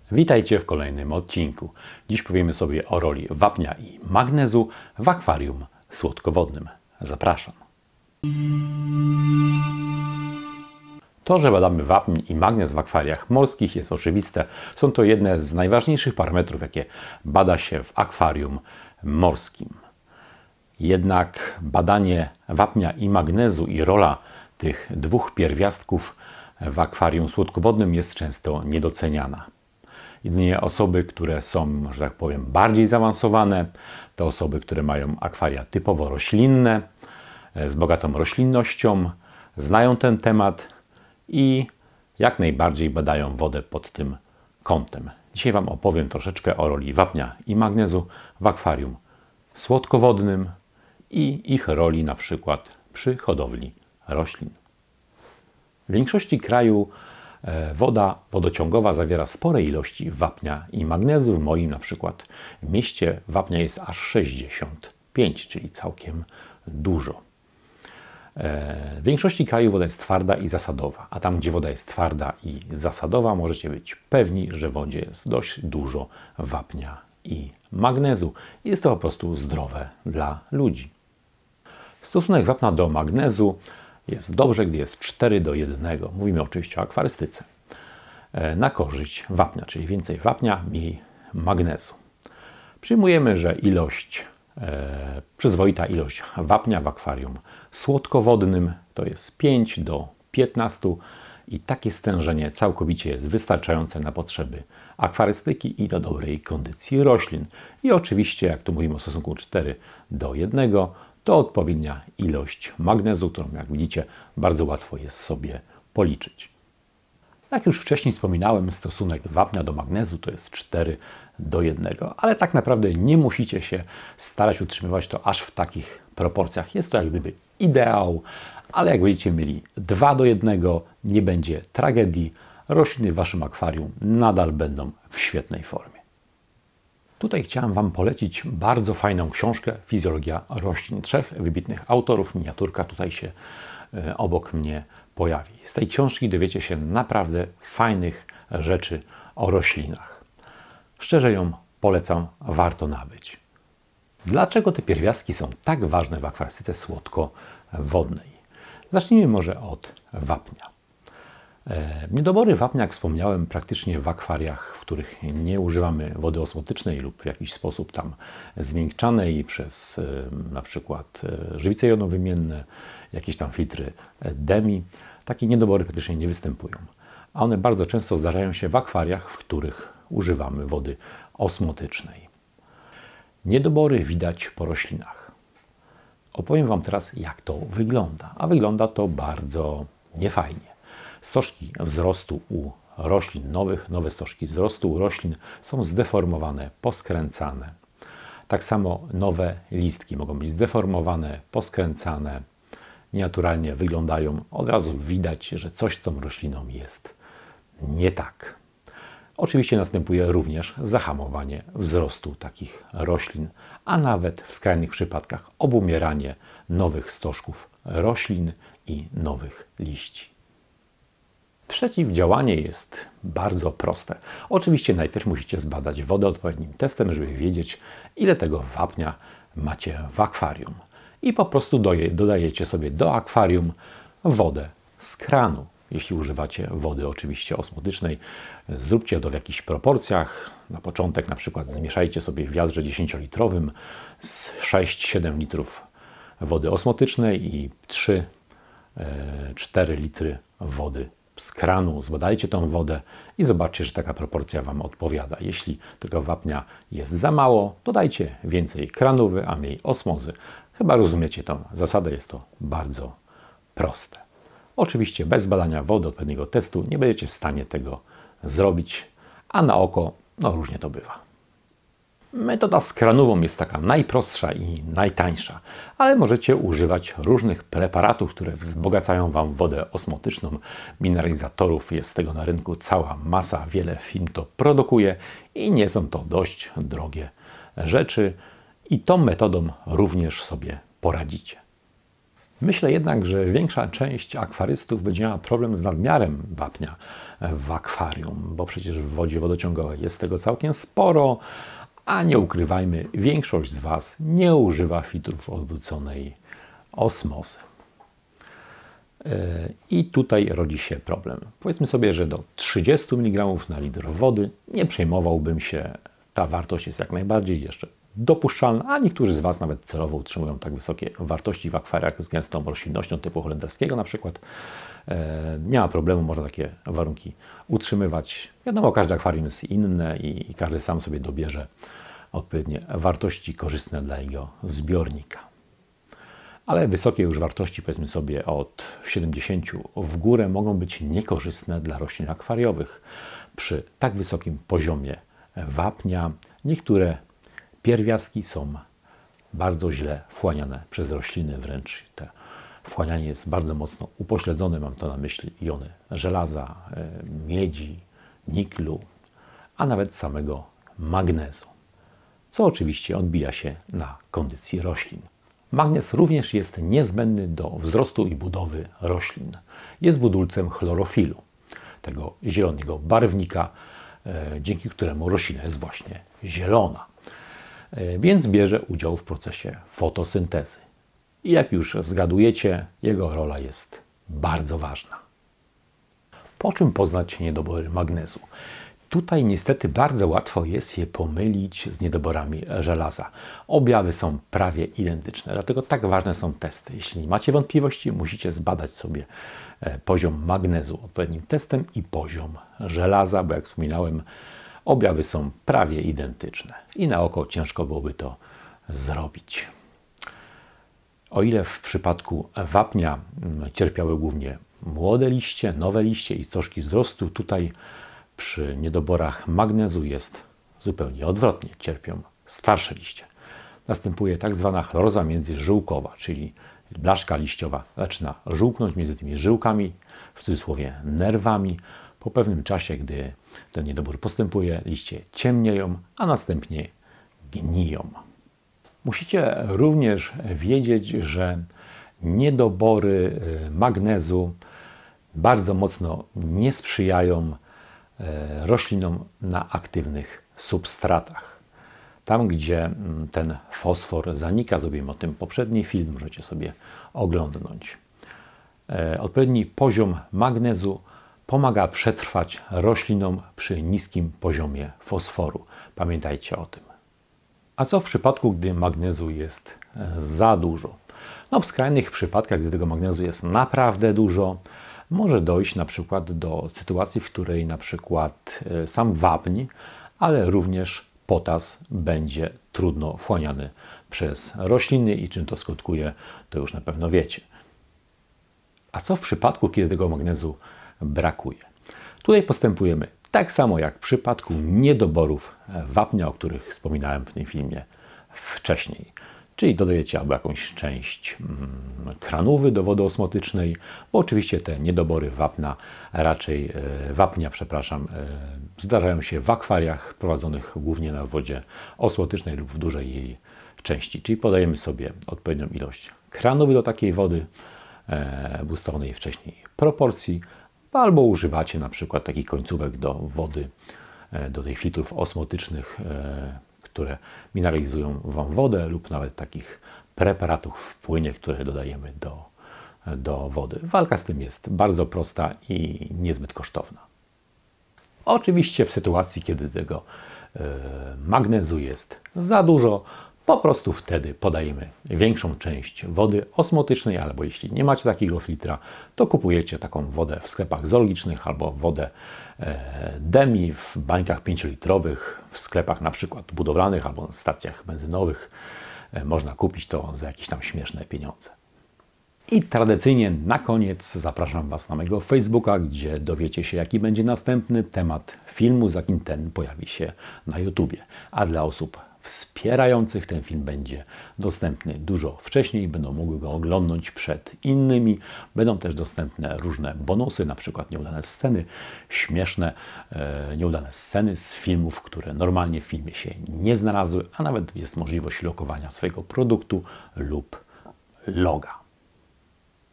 Witajcie w kolejnym odcinku. Dziś powiemy sobie o roli wapnia i magnezu w akwarium słodkowodnym. Zapraszam. To, że badamy wapń i magnez w akwariach morskich jest oczywiste. Są to jedne z najważniejszych parametrów, jakie bada się w akwarium morskim. Jednak badanie wapnia i magnezu i rola tych dwóch pierwiastków w akwarium słodkowodnym jest często niedoceniana. Jedynie osoby, które są, że tak powiem, bardziej zaawansowane, to osoby, które mają akwaria typowo roślinne, z bogatą roślinnością, znają ten temat i jak najbardziej badają wodę pod tym kątem. Dzisiaj Wam opowiem troszeczkę o roli wapnia i magnezu w akwarium słodkowodnym i ich roli na przykład przy hodowli roślin. W większości kraju woda wodociągowa zawiera spore ilości wapnia i magnezu. W moim na przykład mieście wapnia jest aż 65, czyli całkiem dużo. W większości krajów woda jest twarda i zasadowa, a tam, gdzie woda jest twarda i zasadowa, możecie być pewni, że w wodzie jest dość dużo wapnia i magnezu. Jest to po prostu zdrowe dla ludzi. Stosunek wapna do magnezu jest dobrze, gdy jest 4:1. Mówimy oczywiście o akwarystyce. Na korzyść wapnia, czyli więcej wapnia, mniej magnezu. Przyjmujemy, że przyzwoita ilość wapnia w akwarium słodkowodnym to jest 5:15 i takie stężenie całkowicie jest wystarczające na potrzeby akwarystyki i do dobrej kondycji roślin. I oczywiście, jak tu mówimy o stosunku 4:1, to odpowiednia ilość magnezu, którą, jak widzicie, bardzo łatwo jest sobie policzyć. Jak już wcześniej wspominałem, stosunek wapnia do magnezu to jest 4:1, ale tak naprawdę nie musicie się starać utrzymywać to aż w takich proporcjach. Jest to jak gdyby ideał, ale jak będziecie mieli 2:1, nie będzie tragedii. Rośliny w Waszym akwarium nadal będą w świetnej formie. Tutaj chciałem Wam polecić bardzo fajną książkę Fizjologia roślin. 3 wybitnych autorów. Miniaturka tutaj się obok mnie pojawi. Z tej książki dowiecie się naprawdę fajnych rzeczy o roślinach. Szczerze ją polecam, warto nabyć. Dlaczego te pierwiastki są tak ważne w akwarystyce słodkowodnej? Zacznijmy może od wapnia. Niedobory wapnia, jak wspomniałem, praktycznie w akwariach, w których nie używamy wody osmotycznej lub w jakiś sposób tam zmiękczanej przez na przykład żywice jonowymienne, jakieś tam filtry DEMI, takie niedobory praktycznie nie występują. A one bardzo często zdarzają się w akwariach, w których używamy wody osmotycznej. Niedobory widać po roślinach. Opowiem Wam teraz, jak to wygląda. A wygląda to bardzo niefajnie. Stożki wzrostu u roślin nowe stożki wzrostu u roślin są zdeformowane, poskręcane. Tak samo nowe listki mogą być zdeformowane, poskręcane, nienaturalnie wyglądają. Od razu widać, że coś z tą rośliną jest nie tak. Oczywiście następuje również zahamowanie wzrostu takich roślin, a nawet w skrajnych przypadkach obumieranie nowych stożków roślin i nowych liści. Przeciwdziałanie jest bardzo proste. Oczywiście najpierw musicie zbadać wodę odpowiednim testem, żeby wiedzieć, ile tego wapnia macie w akwarium. I po prostu dodajecie sobie do akwarium wodę z kranu. Jeśli używacie wody oczywiście osmotycznej, zróbcie to w jakichś proporcjach. Na początek na przykład zmieszajcie sobie w wiadrze 10-litrowym z 6-7 litrów wody osmotycznej i 3-4 litry wody z kranu. Zbadajcie tą wodę i zobaczcie, że taka proporcja Wam odpowiada. Jeśli tego wapnia jest za mało, dodajcie więcej kranówy, a mniej osmozy. Chyba rozumiecie tą zasadę, jest to bardzo proste. Oczywiście bez badania wody, odpowiedniego testu nie będziecie w stanie tego zrobić, a na oko różnie to bywa. Metoda z kranową jest taka najprostsza i najtańsza, ale możecie używać różnych preparatów, które wzbogacają Wam wodę osmotyczną. Mineralizatorów jest tego na rynku cała masa, wiele firm to produkuje i nie są to dość drogie rzeczy i tą metodą również sobie poradzicie. Myślę jednak, że większa część akwarystów będzie miała problem z nadmiarem wapnia w akwarium, bo przecież w wodzie wodociągowej jest tego całkiem sporo, a nie ukrywajmy, większość z Was nie używa filtrów odwróconej osmozy. I tutaj rodzi się problem. Powiedzmy sobie, że do 30 mg na litr wody nie przejmowałbym się. Ta wartość jest jak najbardziej jeszcze dopuszczalna, a niektórzy z Was nawet celowo utrzymują tak wysokie wartości w akwariach z gęstą roślinnością typu holenderskiego na przykład. Nie ma problemu, można takie warunki utrzymywać. Wiadomo, każde akwarium jest inne i każdy sam sobie dobierze odpowiednie wartości korzystne dla jego zbiornika. Ale wysokie już wartości, powiedzmy sobie od 70 w górę, mogą być niekorzystne dla roślin akwariowych. Przy tak wysokim poziomie wapnia niektóre pierwiastki są bardzo źle wchłaniane przez rośliny, wręcz te wchłanianie jest bardzo mocno upośledzone. Mam to na myśli jony żelaza, miedzi, niklu, a nawet samego magnezu, co oczywiście odbija się na kondycji roślin. Magnez również jest niezbędny do wzrostu i budowy roślin. Jest budulcem chlorofilu, tego zielonego barwnika, dzięki któremu roślina jest właśnie zielona. Więc bierze udział w procesie fotosyntezy. I jak już zgadujecie, jego rola jest bardzo ważna. Po czym poznać niedobory magnezu? Tutaj niestety bardzo łatwo jest je pomylić z niedoborami żelaza. Objawy są prawie identyczne, dlatego tak ważne są testy. Jeśli macie wątpliwości, musicie zbadać sobie poziom magnezu odpowiednim testem i poziom żelaza, bo jak wspominałem, objawy są prawie identyczne i na oko ciężko byłoby to zrobić. O ile w przypadku wapnia cierpiały głównie młode liście, nowe liście i stożki wzrostu, tutaj przy niedoborach magnezu jest zupełnie odwrotnie. Cierpią starsze liście. Następuje tak zwana chloroza międzyżyłkowa, czyli blaszka liściowa zaczyna żółknąć między tymi żyłkami, w cudzysłowie nerwami. Po pewnym czasie, gdy ten niedobór postępuje, liście ciemnieją, a następnie gniją. Musicie również wiedzieć, że niedobory magnezu bardzo mocno nie sprzyjają roślinom na aktywnych substratach. Tam, gdzie ten fosfor zanika, zrobiłem o tym poprzedni film, możecie sobie oglądnąć. Odpowiedni poziom magnezu pomaga przetrwać roślinom przy niskim poziomie fosforu. Pamiętajcie o tym. A co w przypadku, gdy magnezu jest za dużo? No, w skrajnych przypadkach, gdy tego magnezu jest naprawdę dużo, może dojść na przykład do sytuacji, w której na przykład sam wapń, ale również potas będzie trudno wchłaniany przez rośliny i czym to skutkuje, to już na pewno wiecie. A co w przypadku, kiedy tego magnezu brakuje? Tutaj postępujemy tak samo jak w przypadku niedoborów wapnia, o których wspominałem w tym filmie wcześniej. Czyli dodajecie albo jakąś część kranówy do wody osmotycznej, bo oczywiście te niedobory wapnia, zdarzają się w akwariach prowadzonych głównie na wodzie osmotycznej lub w dużej jej części. Czyli podajemy sobie odpowiednią ilość kranówy do takiej wody w ustalonej wcześniej proporcji, albo używacie na przykład takich końcówek do wody, do tych filtrów osmotycznych, które mineralizują Wam wodę, lub nawet takich preparatów w płynie, które dodajemy do wody. Walka z tym jest bardzo prosta i niezbyt kosztowna. Oczywiście w sytuacji, kiedy tego magnezu jest za dużo, po prostu wtedy podajemy większą część wody osmotycznej, albo jeśli nie macie takiego filtra, to kupujecie taką wodę w sklepach zoologicznych albo wodę demi w bańkach 5-litrowych, w sklepach na przykład budowlanych albo na stacjach benzynowych. Można kupić to za jakieś tam śmieszne pieniądze. I tradycyjnie na koniec zapraszam Was na mojego Facebooka, gdzie dowiecie się, jaki będzie następny temat filmu, zanim ten pojawi się na YouTubie. A dla osób wspierających ten film będzie dostępny dużo wcześniej, będą mogły go oglądnąć przed innymi. Będą też dostępne różne bonusy, na przykład nieudane sceny, śmieszne, nieudane sceny z filmów, które normalnie w filmie się nie znalazły, a nawet jest możliwość lokowania swojego produktu lub loga.